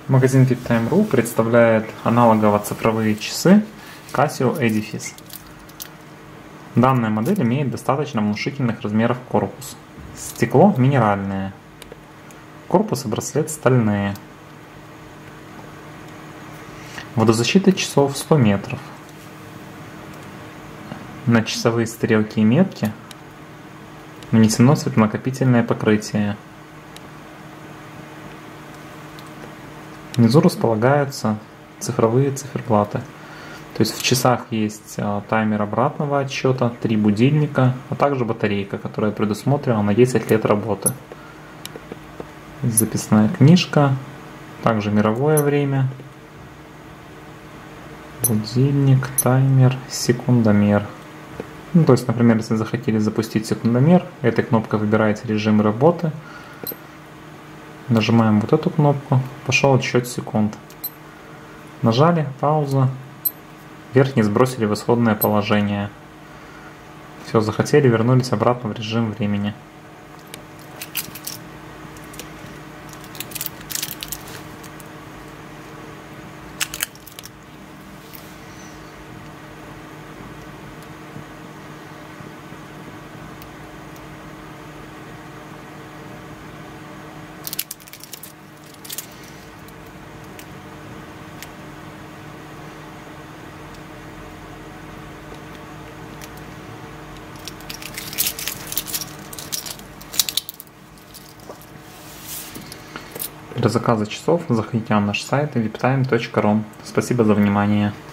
Магазин VIPtime.ru представляет аналогово-цифровые часы Casio Edifice. Данная модель имеет достаточно внушительных размеров корпус. Стекло минеральное. Корпус и браслет стальные. Водозащита часов 100 метров. На часовые стрелки и метки нанесено светонакопительное покрытие. Внизу располагаются цифровые циферблаты. То есть в часах есть таймер обратного отсчета, 3 будильника, а также батарейка, которая предусмотрена на 10 лет работы. Записная книжка, также мировое время, будильник, таймер, секундомер. То есть, например, если захотели запустить секундомер, этой кнопкой выбираете режим работы. Нажимаем вот эту кнопку, пошел отсчет секунд. Нажали, пауза, верхний сбросили в исходное положение. Все, захотели, вернулись обратно в режим времени. Для заказа часов заходите на наш сайт viptime.ru. Спасибо за внимание.